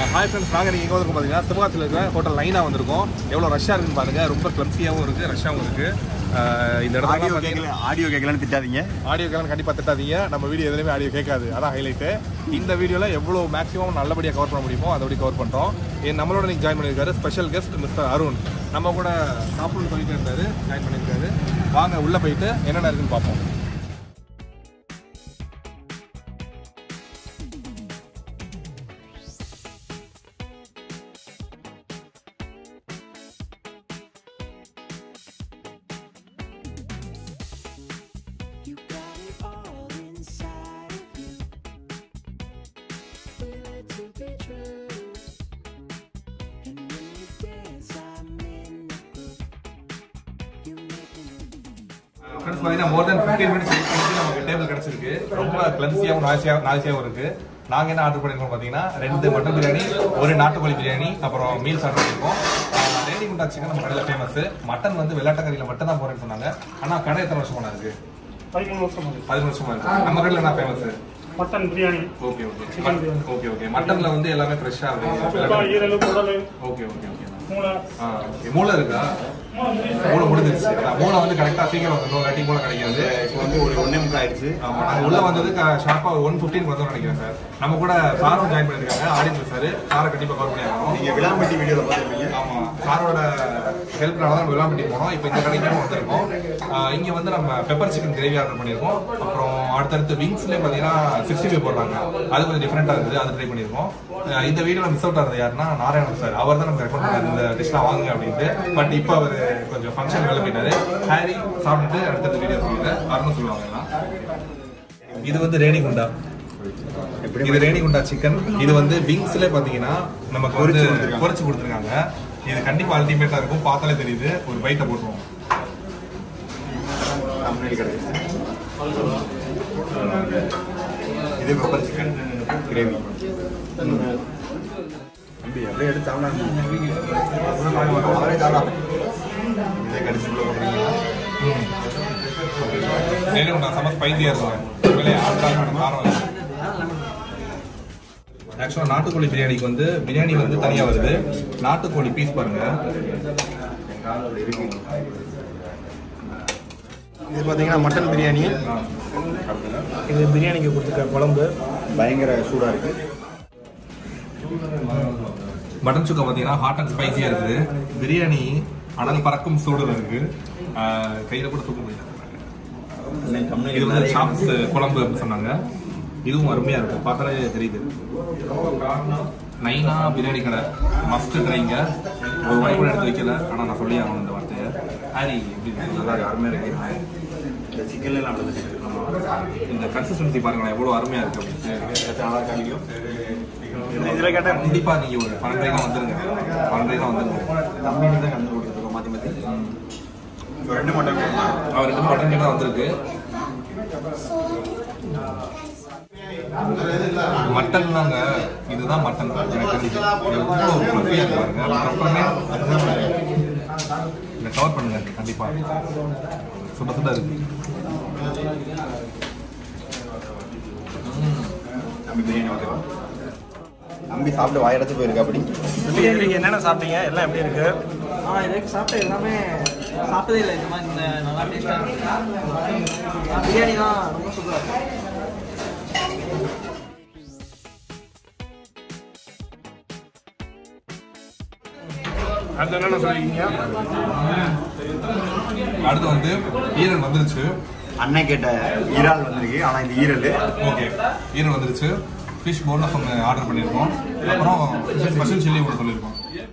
Hi friends, நாங்கள் நீங்கள் எங்கே வந்துருக்கோம் பார்த்தீங்கன்னா சிவகாசியில் இருக்கிற ஹோட்டல் லைனாக வந்திருக்கோம். எவ்வளோ ரஷ்ஷாக இருக்குன்னு பாருங்கள். ரொம்ப கிளம்சியாகவும் இருக்குது, ரஷ்ஷாகவும் இருக்குது. இந்த இடத்துல ஆடியோ கேட்கலான்னு திட்டாதீங்க. ஆடியோ கேட்கலாம் கண்டிப்பாக திட்டாதீங்க. நம்ம வீடியோ எதுலையுமே ஆடியோ கேட்காது, அதான் ஹைலைட்டு. இந்த வீடியோவில் எவ்வளோ மேக்ஸிமம் நல்லபடியாக கவர் பண்ண முடியுமோ அதோடய கவர் பண்ணுறோம். நம்மளோட நீங்கள் ஜாயின் பண்ணியிருக்காரு ஸ்பெஷல் கெஸ்ட் மிஸ்டர் அருண். நம்ம கூட சாப்பிட்னு சொல்லிட்டு இருந்தார், ஜாயின் பண்ணியிருக்காரு. வாங்க உள்ளே போயிட்டு என்னென்ன இருக்குன்னு பார்ப்போம். ஃப்ரெண்ட்ஸ் பார்த்தீங்கன்னா மோர் தென் 15 மினிட்ஸ் வெயிட் பண்ணி நமக்கு டேபிள் கிடச்சிருக்கு. ரொம்ப கிளம்சியாகவும் நாய்ஸியாகவும் இருக்குது. நாங்கள் என்ன ஆர்டர் பண்ணியிருக்கோம் பார்த்தீங்கன்னா 2 மட்டன் பிரியாணி, 1 நாட்டுக்கோழி பிரியாணி, அப்புறம் மீல்ஸ் ஆர்டர் பண்ணியிருக்கோம். ரேணிகுண்டா சிக்கன் நம்ம கடையில் ஃபேமஸ். மட்டன் வந்து வெள்ளாட்டக்கறியில் மட்டும் தான் போகிறேன்னு சொன்னாங்க. ஆனால் கடை எத்தனை வருஷமா இருக்குது? 13 வருஷமா இருக்குது. நம்ம கடையில் என்ன ஃபேமஸ்? மட்டன் பிரியாணி. ஓகே மட்டன்ல வந்து எல்லாமே ஃப்ரெஷ்ஷா இருக்கு. ஈரல், குடல். ஓகே மூளை. மூளை இருக்கா? மூளை முடிஞ்சிருச்சு. மூளை வந்து கரெக்டா சீக்கிரம் வந்துடும், இல்லாட்டி மூளை கிடைக்காது. இப்போ வந்து ஒரு 1:30 ஆயிடுச்சு. ஆமா, நாங்கள் உள்ள வந்தது ஷார்ப்பா 1:15 வந்தோம்னு நினைக்கிறேன் சார். நம்ம கூட சாரும் ஜாயின் பண்ணிருக்காங்க, ஆடிட்டர் சார். சாரை கண்டிப்பா கவர் பண்ணி ஆகணும். நீங்க விளாம்பட்டி வீடியோல பார்த்துருப்பீங்க. ஆமா, சாரோட ஹெல்ப்னால தான் விளாம்பட்டி போனோம். இப்போ இந்த கடைக்கும் வந்திருக்கோம். இங்க வந்து நம்ம பெப்பர் சிக்கன் கிரேவி ஆர்டர் பண்ணியிருக்கோம். அப்புறம் அடுத்தடுத்து விங்ஸ்லேயே பார்த்தீங்கன்னா 65 போடுறாங்க. அது கொஞ்சம் டிஃப்ரெண்டா இருக்குது, அது ட்ரை பண்ணியிருக்கோம். இந்த வீடியோல மிஸ் அவுட் ஆகிறது யாருன்னா நாராயணன் சார். அவர் தான் நம்ம ரெக்கமெண்ட் பண்ணாரு இந்த டிஷ்லாம் வாங்குங்க அப்படின்ட்டு. பட் இப்போ அவர் கொஞ்சம் ஃபங்க்ஷன் வேலை போயிட்டாரு. ஹாரி சாப்பிட்டுட்டு அடுத்தடுத்த வீடியோ சொல்லுவாங்க, வரணும் சொல்லுவாங்க எல்லாம். இது வந்து ரேணிகுண்டா. இது ரேணிகுண்டா சிக்கன். இது வந்து விங்ஸ்ல பாத்தீங்கன்னா நமக்கு வந்து பொரிச்சு கொடுத்துருக்காங்க. இது கண்டிப்பா அல்டிமேட்டா இருக்கும், பார்த்தாலே தெரியுது. ஒரு பைட்டை போட்டுருவோம். இது பெப்பர் சிக்கன் கிரேவி. அப்படியே எடுத்து சாப்பிடலாம். இதே கடிச்சு ரேணிகுண்டா செம ஸ்பைசியா இருக்கும். காரம். ஆக்சுவலாக நாட்டுக்கோழி பிரியாணிக்கு வந்து பிரியாணி வந்து தனியாக வருது. நாட்டுக்கோழி பீஸ் பாருங்க. இது பார்த்தீங்கன்னா மட்டன் பிரியாணி. இது பிரியாணிக்கு கொடுத்துருக்க குழம்பு பயங்கர சூடாக இருக்கு. மட்டன் சுக்கா பார்த்தீங்கன்னா ஹாட் அண்ட் ஸ்பைசியாக இருக்குது. பிரியாணி அனல் பறக்கும் சூடுல இருக்கு. கையில் கூட தூக்க முடியாது. இது வந்து சாப்ஸ் குழம்பு அப்படின்னு சொன்னாங்க. இதுவும் அருமையாக இருக்கும், பார்த்தாலே தெரியுது. நைனா பிரியாணி கடை மஸ்ட் ட்ரைங்க. ஒரு வாய் கூட எடுத்து வைக்கல, ஆனால் நான் சொல்லி ஆகணும் இந்த வார்த்தையை. ஹாரி நல்லா அருமையாக இருக்கு. இந்த சிக்கன்லாம் நடந்துச்சு. இந்த கன்சிஸ்டன்சி பாருங்களேன், எவ்வளோ அருமையாக இருக்கு அப்படின்னு. நல்லா காமிக்கும். இதில் கேட்டால் கண்டிப்பாக நீங்கள் ஒரு 12 வந்துருங்க. 12 வந்துருங்க. தம்பி தான் கலந்து கொடுத்துருக்கோம் மாற்றி மாற்றி. 2 மட்டன் அவர் 2 மட்டன் தான் வந்திருக்கு. மட்டன் தாங்க, இதுதான் மட்டன். எனக்கு தெரிஞ்சு எவ்வளோ ஃப்ளஃபியாக இருக்கு பாருங்க. இதை கவர் பண்ணுங்க கண்டிப்பா. சுட சுட இருக்கு. தம்பி பிரியாணி ஓகேவா? தம்பி சாப்பிட்டு வாயடைச்சு போயிருக்கா. அப்படி பிரியாணி என்னென்ன சாப்பிட்டீங்க, எல்லாம் எப்படி இருக்கு? எனக்கு சாப்பிட்ட எல்லாமே சாப்பிட்டதே இல்லை இந்த மாதிரி. இந்த நல்லா டேஸ்டாக இருக்கு. பிரியாணி தான் ரொம்ப சூப்பராக இருக்கு. அது என்னென்ன சொல்லிருக்கீங்க? அடுத்து வந்து ஈரல் வந்துருச்சு. அண்ணன் கேட்ட ஈரால் வந்திருக்கு. ஆனால் இந்த ஈரல் ஓகே, ஈரல் வந்துருச்சு. ஃபிஷ் போன்லெஸ் ஒன்று ஆர்டர் பண்ணியிருக்கோம். அப்புறம் ஸ்பெஷல் சில்லி ஒன்று சொல்லியிருக்கோம்.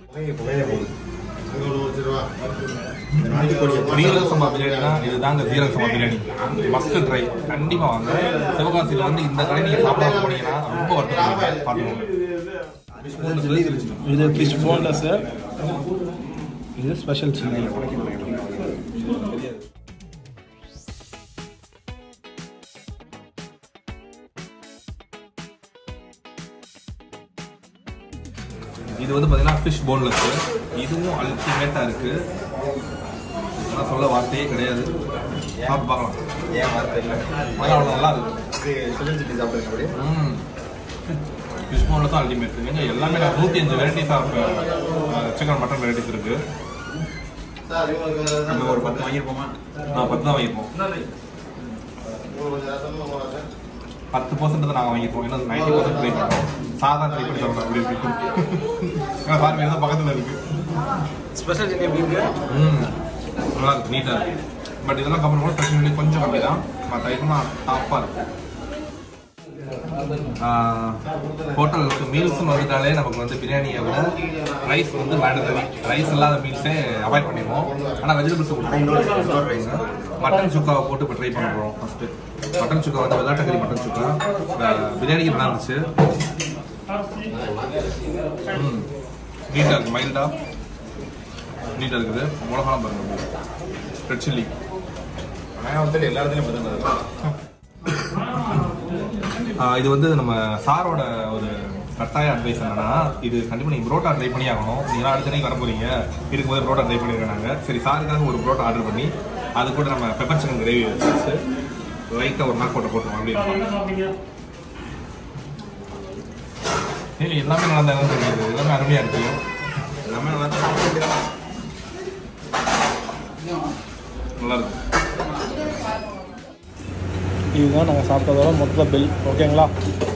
ஜீரக சம்பா பிரியாணினா இதுதாங்க ஜீரக சம்பா பிரியாணி. மஸ்ட் ட்ரை, கண்டிப்பாக வாங்க. சிவகாசியில் வந்து இந்த கடை நீங்கள் சாப்பிடாம போனீங்கன்னா ரொம்ப வருத்தப்படுவீங்க. பார்த்துக்கோங்க. இது ஃபிஷ் போன்லெஸ். இது ஸ்பெஷல் சில்லி. இது வந்து பார்த்தீங்கன்னா ஃபிஷ் போன்லெஸ். இதுவும் அல்டிமேட்டாக இருக்குது. இதெல்லாம் சொல்ல வார்த்தையே கிடையாது. சாப்பிட்டு பார்க்கலாம். ஏன் வார்த்தை இல்லை. அவ்வளோ நல்லா இருக்குது. இது ஸ்பெஷல் சில்லி சாப்பிடுங்க. அப்படியே ஃபிஷ் போன்ல தான் அல்டிமேட். எங்க எல்லாமே 105 varieties of chicken mutton varieties இருக்கு. நம்ம ஒரு 10 வாங்கியிருப்போமா? 10 தான் வாங்கியிருப்போம். 10% தான் நாங்கள் வாங்கியிருப்போம். இன்னும் 90% ட்ரை பண்ணுறோம். சாதா ட்ரை பண்ணி சொல்லலாம் அப்படி இருக்கு. பாருங்க தான் பக்கத்தில் இருக்கு. ஸ்பெஷல் சிக்கன் எப்படி இருக்கு? நல்லா இருக்கு, நீட்டாக இருக்கு. பட் இதெல்லாம் கம்பேர் பண்ண ஸ்பெஷல் கொஞ்சம் கம்மி தான். மற்ற ஐட்டம்லாம் டாப்பாக இருக்கு. ஹோட்டலுக்கு மீல்ஸ்னு வந்துட்டாலே நமக்கு வந்து பிரியாணியை விட ரைஸ் வந்து மேண்டரி. ரைஸ் இல்லாத மீல்ஸே அவாய்ட் பண்ணிடுவோம். ஆனால் வெஜிடபிள்ஸ் கொடுப்போம். மட்டன் சுக்காவை போட்டு இப்போ ட்ரை பண்ண போகிறோம். ஃபஸ்ட்டு மட்டன் சுக்கா வந்து வெள்ளாட்டக்கறி மட்டன் சுக்கா பிரியாணிக்கு நல்லா இருந்துச்சு. நீட்டாக இருக்குது, மைல்டாக நீட்டாக இருக்குது. மிளகாலாம் பாருங்க, ரெட் சில்லி. நான் வந்துட்டு எல்லா இடத்துலையும் பார்த்தேன். இது வந்து நம்ம சாரோட ஒரு கட்டாய அட்வைஸ் என்னன்னா, இது கண்டிப்பாக நீங்கள் புரோட்டா ட்ரை பண்ணி ஆகணும். நீங்கள் அடுத்த நாளைக்கு வர போறீங்க, இருக்கும்போது புரோட்டா ட்ரை பண்ணியிருக்காங்க. சரி, சாருக்காக ஒரு புரோட்டா ஆர்டர் பண்ணி அது கூட நம்ம பெப்பர் சிக்கன் கிரேவி வச்சு லைட்டாக ஒரு நாக் போட்டுருவோம். அப்படின்னு எல்லாமே நல்லா தான் தெரியுது. எல்லாமே அருமையாக இருக்கு. எல்லாமே நல்லா தான் நல்லா இருக்கு. இதுதான் நாங்கள் சாப்பிட்டதோட மொத்த பில். ஓகேங்களா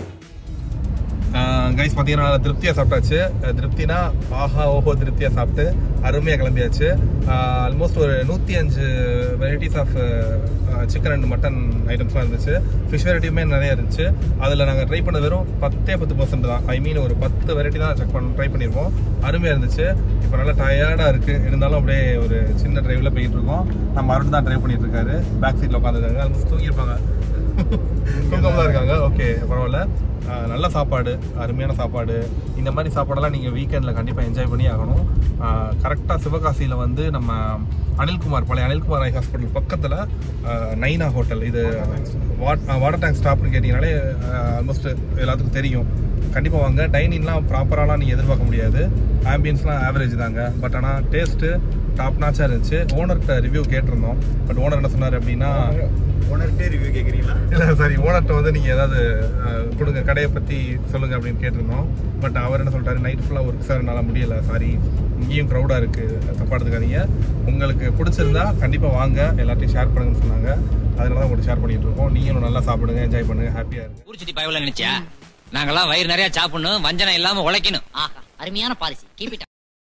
கைஸ்? பார்த்தீங்கன்னா திருப்தியாக சாப்பிட்டாச்சு. திருப்தினா ஆஹா ஓஹோ திருப்தியாக சாப்பிட்டு அருமையாக கிளம்பியாச்சு. ஆல்மோஸ்ட் ஒரு 105 varieties of chicken and mutton ஐட்டம்ஸ்லாம் இருந்துச்சு. ஃபிஷ் வெரைட்டியுமே நிறைய இருந்துச்சு. அதில் நாங்கள் ட்ரை பண்ணது வெறும் 10% தான். ஐ மீன் ஒரு 10 வெரைட்டி தான் ட்ரை பண்ணியிருப்போம். அருமையாக இருந்துச்சு. இப்போ நல்லா டயர்டாக இருக்குது. இருந்தாலும் அப்படியே ஒரு சின்ன ட்ரைவில் போயிட்டு இருக்கோம். நம்ம அருண் தான் ட்ரைவ் பண்ணிட்டு இருக்காரு. பேக் சீட்டில் உட்காந்துருக்காங்க. ஆல்மோஸ்ட் தூங்கியிருப்பாங்க, தூக்கமாக தான் இருக்காங்க. ஓகே, பரவாயில்ல. நல்ல சாப்பாடு, அருமையான சாப்பாடு. இந்த மாதிரி சாப்பாடெல்லாம் நீங்கள் வீக்கெண்டில் கண்டிப்பாக என்ஜாய் பண்ணி ஆகணும். கரெக்டாக சிவகாசியில் வந்து நம்ம அனில்குமார், பழைய அனில்குமார் ஐ ஹாஸ்பிட்டல் பக்கத்தில் நைனா ஹோட்டல். இது வாட்டர் டேங்க் ஸ்டாப்னு கேட்டிங்கனாலே ஆல்மோஸ்ட் எல்லாத்துக்கும் தெரியும். கண்டிப்பாக வாங்க. டைனிங்லாம் ப்ராப்பராலாம் நீங்கள் எதிர்பார்க்க முடியாது. ஆம்பியன்ஸ்லாம் ஆவரேஜ் தாங்க. பட் ஆனால் டேஸ்ட்டு டாப் நாச்சாக இருந்துச்சு. ஓனர்கிட்ட ரிவ்யூ கேட்டிருந்தோம். பட் ஓனர் என்ன சொன்னார் அப்படின்னா, ஓனர்கிட்டே ரிவ்யூ கேட்குறீங்களா? இல்லை சாரி, ஓனர்கிட்ட வந்து நீங்கள் ஏதாவது கொடுங்க, கடையை பற்றி சொல்லுங்கள் அப்படின்னு கேட்டிருந்தோம். பட் அவர் என்ன சொல்லிட்டாரு, நைட் ஃபுல்லாக ஒர்க் சார் என்னால் முடியலை, சாரி, இங்கேயும் க்ரௌடாக இருக்குது, தப்பாக எடுத்துக்காதீங்க, உங்களுக்கு பிடிச்சிருந்தா கண்டிப்பாக வாங்க, எல்லாத்தையும் ஷேர் பண்ணுங்கன்னு சொன்னாங்க. அதனால தான் உங்களுக்கு ஷேர் பண்ணிட்டு இருக்கோம். நீங்களும் நல்லா சாப்பிடுங்க, என்ஜாய் பண்ணுங்க, ஹாப்பியாக இருக்கு. ஊர் சுத்தி பயவுல நினைச்சா நாங்கெல்லாம் வயிறு நிறைய சாப்பிடணும், வஞ்சனம் இல்லாம உழைக்கணும். ஆஹா, அருமையான பாலிசி. Keep it